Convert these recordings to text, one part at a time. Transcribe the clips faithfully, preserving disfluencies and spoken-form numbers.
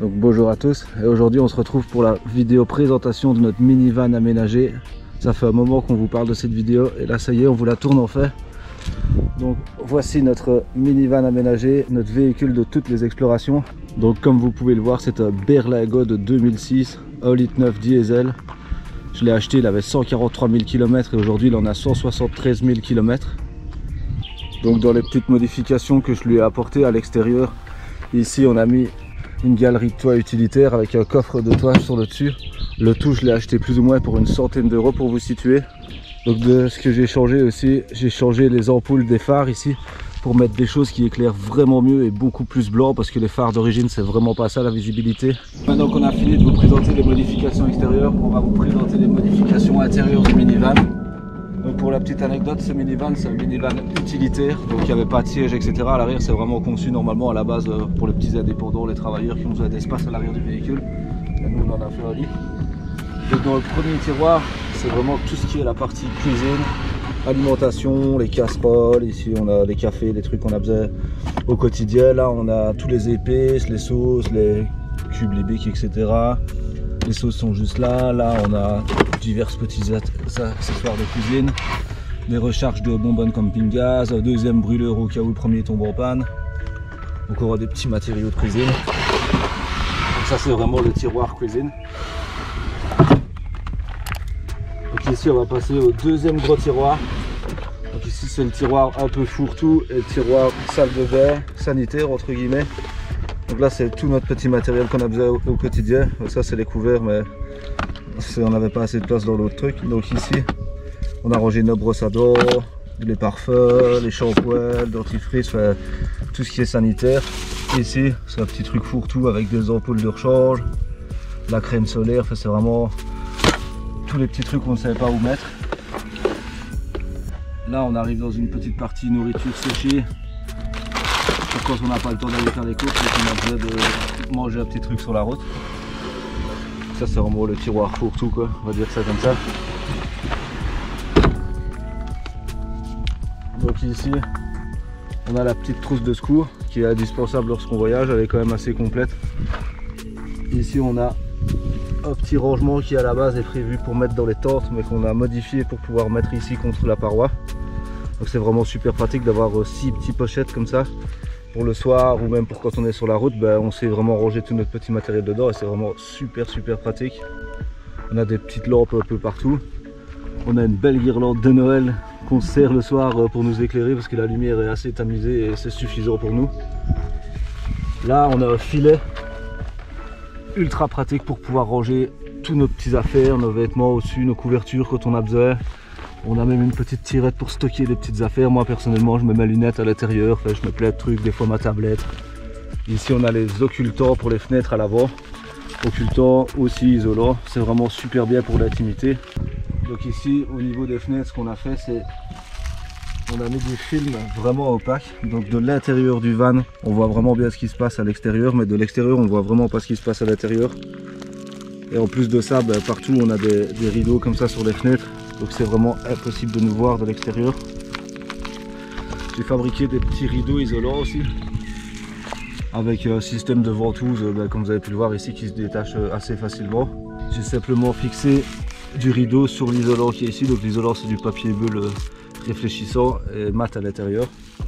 Donc bonjour à tous, et aujourd'hui on se retrouve pour la vidéo présentation de notre minivan aménagé. Ça fait un moment qu'on vous parle de cette vidéo et là ça y est, on vous la tourne en fait. Donc voici notre minivan aménagé, notre véhicule de toutes les explorations. Donc comme vous pouvez le voir, c'est un Berlingot de deux mille six, un litre neuf diesel. Je l'ai acheté, il avait cent quarante-trois mille kilomètres et aujourd'hui il en a cent soixante-treize mille kilomètres. Donc dans les petites modifications que je lui ai apportées à l'extérieur, ici on a mis une galerie de toit utilitaire avec un coffre de toit sur le dessus. Le tout je l'ai acheté plus ou moins pour une centaine d'euros pour vous situer. Donc de ce que j'ai changé aussi, j'ai changé les ampoules des phares ici pour mettre des choses qui éclairent vraiment mieux et beaucoup plus blanc parce que les phares d'origine c'est vraiment pas ça la visibilité. Maintenant qu'on a fini de vous présenter les modifications extérieures, on va vous présenter les modifications intérieures du minivan. Donc pour la petite anecdote, ce minivan c'est un minivan utilitaire, donc il n'y avait pas de siège et cetera. À l'arrière c'est vraiment conçu normalement à la base pour les petits indépendants, les travailleurs qui ont besoin d'espace à l'arrière du véhicule. Et nous on en a fait un lit. Donc dans le premier tiroir, c'est vraiment tout ce qui est la partie cuisine, alimentation, les casseroles, ici on a des cafés, les trucs qu'on a besoin au quotidien. Là on a tous les épices, les sauces, les cubes libiques, et cetera. Les sauces sont juste là, là on a divers petits accessoires de cuisine, des recharges de bonbonnes camping gaz, un deuxième brûleur au cas où le premier tombe en panne. Donc on aura des petits matériaux de cuisine. Donc ça c'est vraiment le tiroir cuisine. Donc ici on va passer au deuxième gros tiroir. Donc ici c'est le tiroir un peu fourre-tout et le tiroir salle de bain sanitaire entre guillemets. Donc là c'est tout notre petit matériel qu'on a besoin au, au quotidien. Ça c'est les couverts mais on n'avait pas assez de place dans l'autre truc. Donc ici on a rangé nos brosses à dents, les parfums, les shampoings, le dentifrice, enfin, tout ce qui est sanitaire. Ici c'est un petit truc fourre-tout avec des ampoules de rechange, la crème solaire, enfin, c'est vraiment tous les petits trucs qu'on ne savait pas où mettre. Là on arrive dans une petite partie nourriture séchée. Quand on n'a pas le temps d'aller faire des courses et qu'on a besoin de manger un petit truc sur la route. Ça c'est vraiment le tiroir fourre-tout quoi, on va dire ça comme ça. Donc ici on a la petite trousse de secours qui est indispensable lorsqu'on voyage, elle est quand même assez complète. Ici on a un petit rangement qui à la base est prévu pour mettre dans les tentes mais qu'on a modifié pour pouvoir mettre ici contre la paroi. Donc c'est vraiment super pratique d'avoir six petites pochettes comme ça. Pour le soir ou même pour quand on est sur la route, ben, on sait vraiment ranger tout notre petit matériel dedans et c'est vraiment super super pratique. On a des petites lampes un peu partout. On a une belle guirlande de Noël qu'on sert le soir pour nous éclairer parce que la lumière est assez tamisée et c'est suffisant pour nous. Là on a un filet ultra pratique pour pouvoir ranger tous nos petits affaires, nos vêtements au-dessus, nos couvertures quand on a besoin. On a même une petite tirette pour stocker des petites affaires. Moi personnellement je mets mes lunettes à l'intérieur, enfin, je mets plein de trucs, des fois ma tablette. Ici on a les occultants pour les fenêtres à l'avant. Occultants aussi isolants, c'est vraiment super bien pour l'intimité. Donc ici au niveau des fenêtres ce qu'on a fait c'est on a mis du film vraiment opaque. Donc de l'intérieur du van on voit vraiment bien ce qui se passe à l'extérieur, mais de l'extérieur on voit vraiment pas ce qui se passe à l'intérieur. Et en plus de ça, ben, partout on a des, des rideaux comme ça sur les fenêtres. Donc c'est vraiment impossible de nous voir de l'extérieur. J'ai fabriqué des petits rideaux isolants aussi. Avec un système de ventouse, ben, comme vous avez pu le voir ici, qui se détache assez facilement. J'ai simplement fixé du rideau sur l'isolant qui est ici. Donc l'isolant c'est du papier bulle réfléchissant et mat à l'intérieur.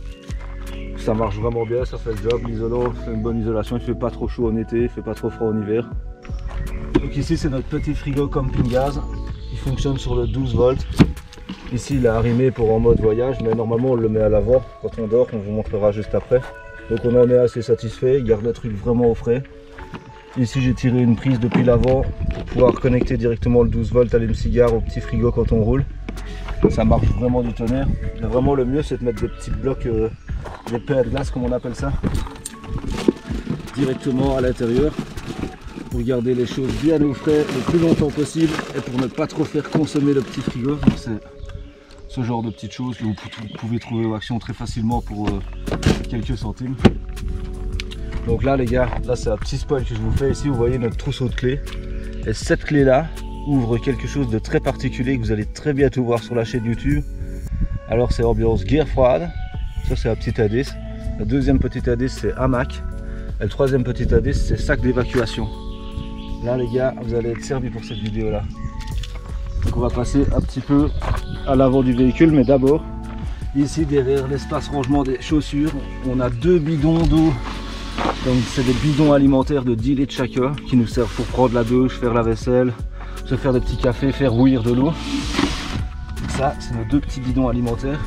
Ça marche vraiment bien, ça fait le job. L'isolant fait une bonne isolation, il fait pas trop chaud en été, il fait pas trop froid en hiver. Donc ici c'est notre petit frigo camping gaz. Il fonctionne sur le douze volts. Ici il est arrimé pour en mode voyage, mais normalement on le met à l'avant quand on dort, on vous montrera juste après. Donc on en est assez satisfait, il garde le truc vraiment au frais. Ici j'ai tiré une prise depuis l'avant pour pouvoir connecter directement le douze volts allume-cigare au petit frigo quand on roule. Ça marche vraiment du tonnerre. Mais vraiment le mieux c'est de mettre des petits blocs, euh, des pains de glace comme on appelle ça, directement à l'intérieur. Pour garder les choses bien au frais le plus longtemps possible et pour ne pas trop faire consommer le petit frigo. C'est ce genre de petites choses que vous pouvez trouver au Action très facilement pour euh, quelques centimes. Donc là les gars, là c'est un petit spoil que je vous fais ici, vous voyez notre trousseau de clés. Et cette clé là ouvre quelque chose de très particulier que vous allez très bientôt voir sur la chaîne YouTube. Alors c'est ambiance guerre froide, ça c'est un petit indice. Le deuxième petit indice c'est hamac. Et le troisième petit indice, c'est sac d'évacuation. Là les gars, vous allez être servis pour cette vidéo là. Donc on va passer un petit peu à l'avant du véhicule, mais d'abord, ici derrière l'espace rangement des chaussures, on a deux bidons d'eau. Donc c'est des bidons alimentaires de dix litres chacun qui nous servent pour prendre la douche, faire la vaisselle, se faire des petits cafés, faire bouillir de l'eau. Ça, c'est nos deux petits bidons alimentaires.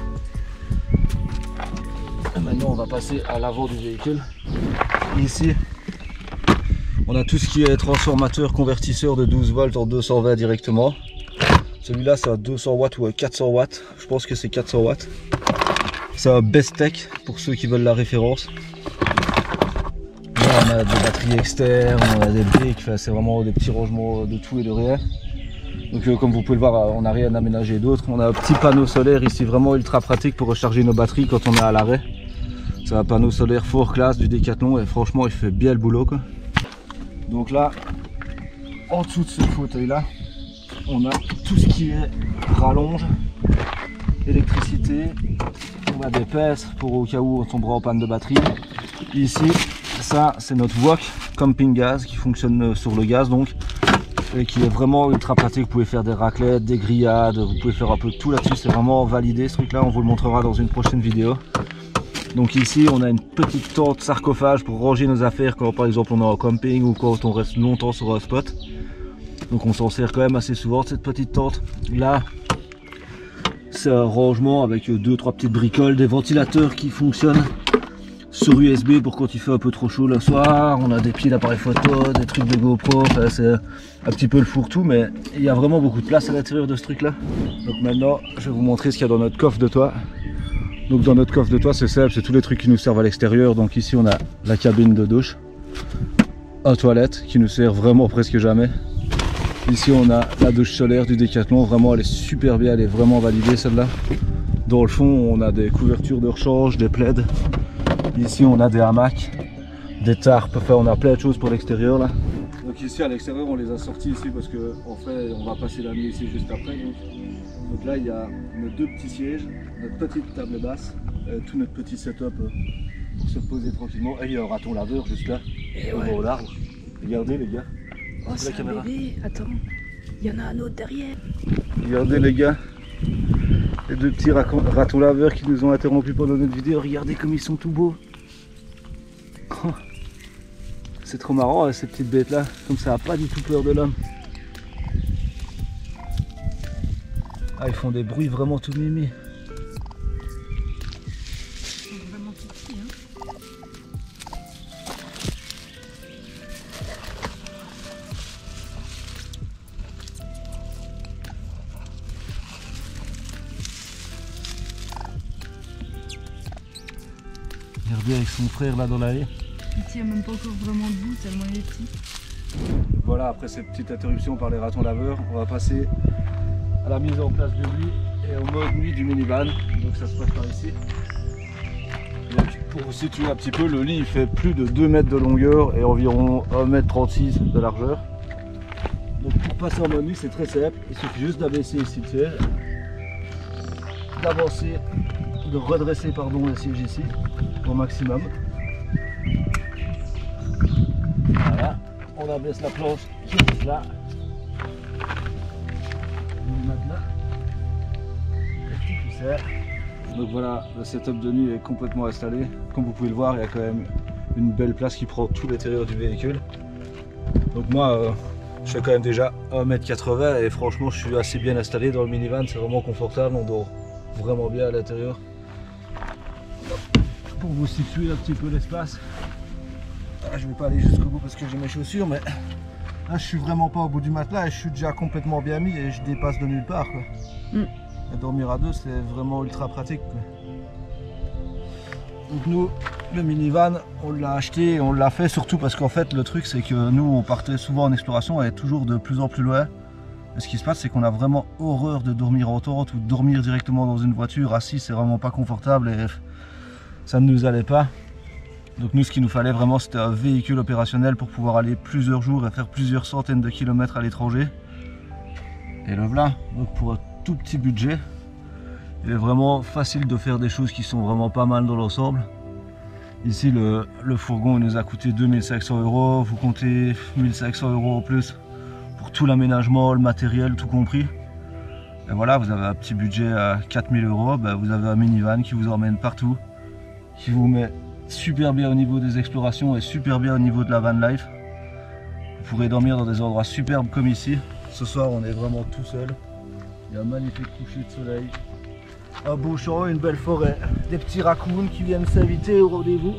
Et maintenant, on va passer à l'avant du véhicule. Ici, on a tout ce qui est transformateur, convertisseur de douze volts en deux cent vingt directement. Celui-là, c'est un deux cents watts ou un quatre cents watts. Je pense que c'est quatre cents watts. C'est un Bestech pour ceux qui veulent la référence. Là, on a des batteries externes, on a des briques, enfin, c'est vraiment des petits rangements de tout et de rien. Donc euh, comme vous pouvez le voir, on n'a rien aménagé d'autre. On a un petit panneau solaire ici vraiment ultra pratique pour recharger nos batteries quand on est à l'arrêt. C'est un panneau solaire fort classe du Decathlon et franchement il fait bien le boulot quoi. Donc là, en dessous de ce fauteuil là, on a tout ce qui est rallonge, électricité, on a des pinces pour au cas où on tombera en panne de batterie. Ici, ça c'est notre wok camping gaz qui fonctionne sur le gaz donc. Et qui est vraiment ultra pratique. Vous pouvez faire des raclettes, des grillades, vous pouvez faire un peu de tout là-dessus, c'est vraiment validé ce truc là, on vous le montrera dans une prochaine vidéo. Donc ici on a une petite tente sarcophage pour ranger nos affaires quand par exemple on est en camping ou quand on reste longtemps sur un spot. Donc on s'en sert quand même assez souvent de cette petite tente. Là c'est un rangement avec deux trois petites bricoles, des ventilateurs qui fonctionnent sur U S B pour quand il fait un peu trop chaud le soir. On a des pieds d'appareil photo, des trucs de GoPro, enfin, c'est un petit peu le fourre-tout, mais il y a vraiment beaucoup de place à l'intérieur de ce truc là. Donc maintenant je vais vous montrer ce qu'il y a dans notre coffre de toit. Donc dans notre coffre de toit c'est simple, c'est tous les trucs qui nous servent à l'extérieur. Donc ici on a la cabine de douche, un toilette qui nous sert vraiment presque jamais. Ici on a la douche solaire du Decathlon, vraiment elle est super bien, elle est vraiment validée celle-là. Dans le fond on a des couvertures de rechange, des plaids. Ici on a des hamacs, des tarpes, enfin on a plein de choses pour l'extérieur là. Donc ici à l'extérieur on les a sortis ici parce que en fait on va passer la nuit ici juste après. Donc, donc là il y a nos deux petits sièges, notre petite table basse, euh, tout notre petit setup euh, pour se poser tranquillement. Et il y a un raton laveur juste là, au bord de l'arbre. Regardez les gars. Oh c'est la caméra. Bébé. Attends, il y en a un autre derrière. Regardez les gars. Les deux petits ratons laveurs qui nous ont interrompu pendant notre vidéo, regardez comme ils sont tout beaux. Oh, c'est trop marrant hein, ces petites bêtes là, comme ça n'a pas du tout peur de l'homme. Ah ils font des bruits vraiment tout mémés. Ils sont vraiment tout petits hein. Regardez avec son frère là dans la haie. Il tient même pas encore vraiment debout tellement il est petit. Voilà, après cette petite interruption par les ratons laveurs, on va passer à la mise en place de nuit et au mode nuit du minivan. Donc ça se passe par ici. Donc, pour vous situer un petit peu, le lit il fait plus de deux mètres de longueur et environ un mètre trente-six de largeur. Donc pour passer en mode nuit c'est très simple, il suffit juste d'abaisser ici le siège, d'avancer, de redresser pardon le siège ici au maximum. Voilà, on abaisse la planche qui est là. Le matelas, le petit poussière. Donc voilà, le setup de nuit est complètement installé. Comme vous pouvez le voir, il y a quand même une belle place qui prend tout l'intérieur du véhicule. Donc moi, euh, je fais quand même déjà un mètre quatre-vingts et franchement, je suis assez bien installé dans le minivan. C'est vraiment confortable, on dort vraiment bien à l'intérieur. Pour vous situer un petit peu l'espace, je ne vais pas aller jusqu'au bout parce que j'ai mes chaussures, mais là je suis vraiment pas au bout du matelas et je suis déjà complètement bien mis et je dépasse de nulle part quoi. Mm. Et dormir à deux c'est vraiment ultra pratique quoi. Donc nous le minivan on l'a acheté et on l'a fait surtout parce qu'en fait le truc c'est que nous on partait souvent en exploration et toujours de plus en plus loin. Et ce qui se passe c'est qu'on a vraiment horreur de dormir en tente ou de dormir directement dans une voiture assis, c'est vraiment pas confortable et ça ne nous allait pas. Donc nous ce qu'il nous fallait vraiment c'était un véhicule opérationnel pour pouvoir aller plusieurs jours et faire plusieurs centaines de kilomètres à l'étranger. Et le voilà, donc pour un tout petit budget, il est vraiment facile de faire des choses qui sont vraiment pas mal dans l'ensemble. Ici le, le fourgon il nous a coûté deux mille cinq cents euros, vous comptez mille cinq cents euros en plus pour tout l'aménagement, le matériel, tout compris. Et voilà, vous avez un petit budget à quatre mille euros, ben vous avez un minivan qui vous emmène partout, qui vous met super bien au niveau des explorations et super bien au niveau de la van life. Vous pourrez dormir dans des endroits superbes comme ici. Ce soir on est vraiment tout seul. Il y a un magnifique coucher de soleil, un beau champ, une belle forêt, des petits raccoons qui viennent s'inviter au rendez-vous.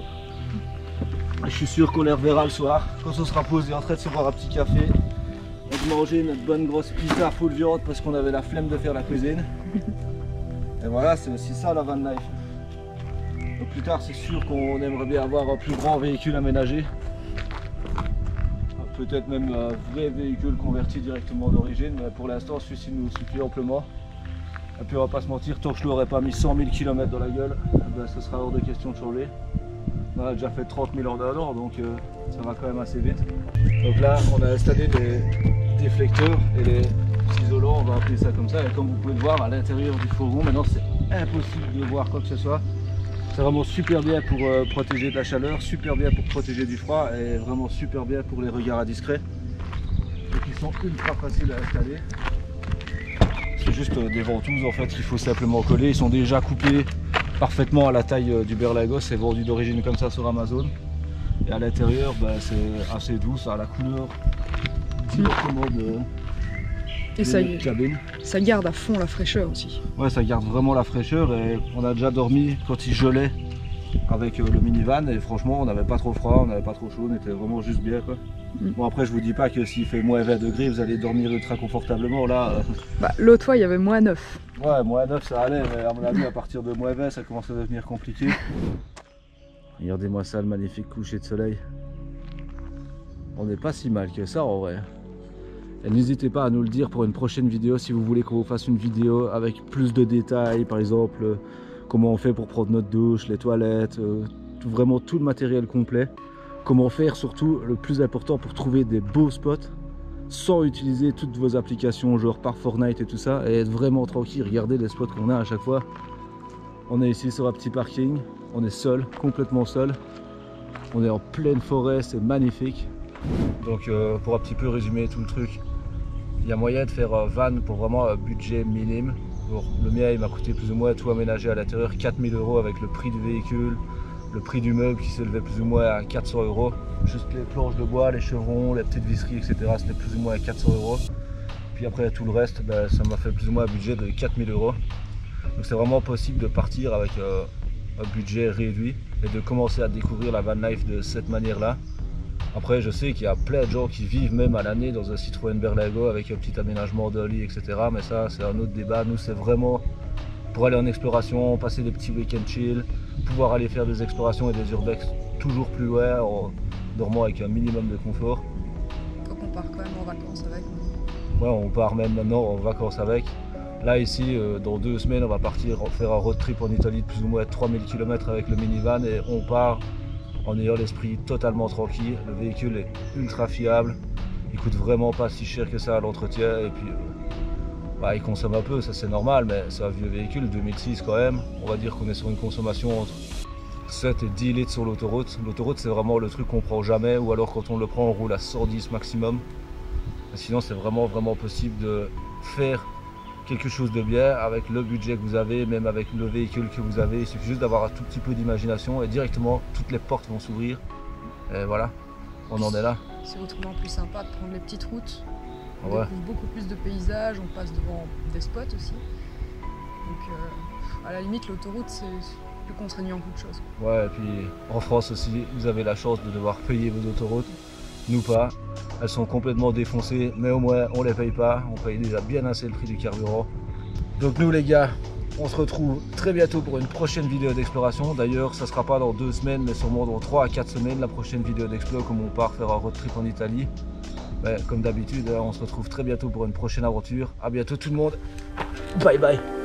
Je suis sûr qu'on les reverra le soir quand on sera posé en train de se boire un petit café et de manger notre bonne grosse pizza full viande parce qu'on avait la flemme de faire la cuisine. Et voilà, c'est aussi ça la van life. Donc plus tard c'est sûr qu'on aimerait bien avoir un plus grand véhicule aménagé. Peut-être même un vrai véhicule converti directement d'origine, mais pour l'instant celui-ci nous suffit amplement. Et puis on va pas se mentir, tant que je ne l'aurais pas mis cent mille kilomètres dans la gueule, ben, ce sera hors de question de changer. On a déjà fait trente mille en un an, donc euh, ça va quand même assez vite. Donc là on a installé des déflecteurs et les isolants, on va appeler ça comme ça. Et comme vous pouvez le voir à l'intérieur du fourgon, maintenant c'est impossible de voir quoi que ce soit. C'est vraiment super bien pour euh, protéger de la chaleur, super bien pour protéger du froid et vraiment super bien pour les regards indiscrets. Donc ils sont ultra faciles à installer. C'est juste euh, des ventouses en fait qu'il faut simplement coller. Ils sont déjà coupés parfaitement à la taille euh, du berlingot. C'est vendu d'origine comme ça sur Amazon. Et à l'intérieur bah, c'est assez doux, ça a la couleur directement de... Et ça, ça garde à fond la fraîcheur aussi. Ouais, ça garde vraiment la fraîcheur et on a déjà dormi quand il gelait avec le minivan et franchement on n'avait pas trop froid, on n'avait pas trop chaud, on était vraiment juste bien quoi. Mm. Bon après je vous dis pas que s'il fait moins vingt degrés vous allez dormir ultra confortablement là. Euh... Bah, l'autre fois il y avait moins neuf. Ouais, moins neuf ça allait mais à mon avis à partir de moins vingt ça commence à devenir compliqué. Regardez-moi ça, le magnifique coucher de soleil. On n'est pas si mal que ça en vrai. Et n'hésitez pas à nous le dire pour une prochaine vidéo si vous voulez qu'on vous fasse une vidéo avec plus de détails, par exemple euh, comment on fait pour prendre notre douche, les toilettes, euh, tout, vraiment tout le matériel complet. Comment faire surtout, le plus important, pour trouver des beaux spots sans utiliser toutes vos applications genre par Fortnite et tout ça et être vraiment tranquille. Regardez les spots qu'on a à chaque fois. On est ici sur un petit parking, on est seul, complètement seul. On est en pleine forêt, c'est magnifique. Donc euh, pour un petit peu résumer tout le truc, il y a moyen de faire un van pour vraiment un budget minime. Bon, le mien il m'a coûté plus ou moins tout aménagé à l'intérieur quatre mille euros avec le prix du véhicule, le prix du meuble qui s'élevait plus ou moins à quatre cents euros. Juste les planches de bois, les chevrons, les petites visseries, et cetera c'était plus ou moins à quatre cents euros. Puis après tout le reste, ben, ça m'a fait plus ou moins un budget de quatre mille euros. Donc c'est vraiment possible de partir avec euh, un budget réduit et de commencer à découvrir la van life de cette manière là. Après je sais qu'il y a plein de gens qui vivent même à l'année dans un Citroën Berlingot avec un petit aménagement de lit et cetera. Mais ça c'est un autre débat. Nous c'est vraiment pour aller en exploration, passer des petits week-ends chill, pouvoir aller faire des explorations et des urbex toujours plus loin en dormant avec un minimum de confort. Donc on part quand même en vacances avec. Ouais, on part même maintenant en vacances avec. Là ici euh, dans deux semaines on va partir faire un road trip en Italie de plus ou moins trois mille kilomètres avec le minivan et on part en ayant l'esprit totalement tranquille. Le véhicule est ultra fiable, il coûte vraiment pas si cher que ça à l'entretien et puis euh, bah, il consomme un peu, ça c'est normal, mais c'est un vieux véhicule, deux mille six quand même. On va dire qu'on est sur une consommation entre sept et dix litres sur l'autoroute. L'autoroute c'est vraiment le truc qu'on prend jamais, ou alors quand on le prend on roule à cent dix maximum. Mais sinon c'est vraiment vraiment possible de faire quelque chose de bien avec le budget que vous avez, même avec le véhicule que vous avez. Il suffit juste d'avoir un tout petit peu d'imagination et directement toutes les portes vont s'ouvrir. Et voilà, on en est là. C'est autrement plus sympa de prendre les petites routes. On ouais. découvre beaucoup plus de paysages, on passe devant des spots aussi. Donc euh, à la limite l'autoroute c'est plus contraignant qu'autre chose. Ouais, et puis en France aussi, vous avez la chance de devoir payer vos autoroutes. Nous pas, elles sont complètement défoncées, mais au moins on les paye pas, on paye déjà bien assez le prix du carburant. Donc nous les gars, on se retrouve très bientôt pour une prochaine vidéo d'exploration. D'ailleurs ça sera pas dans deux semaines, mais sûrement dans trois à quatre semaines la prochaine vidéo d'explo, comme on part faire un road trip en Italie. Mais comme d'habitude, on se retrouve très bientôt pour une prochaine aventure. À bientôt tout le monde, bye bye.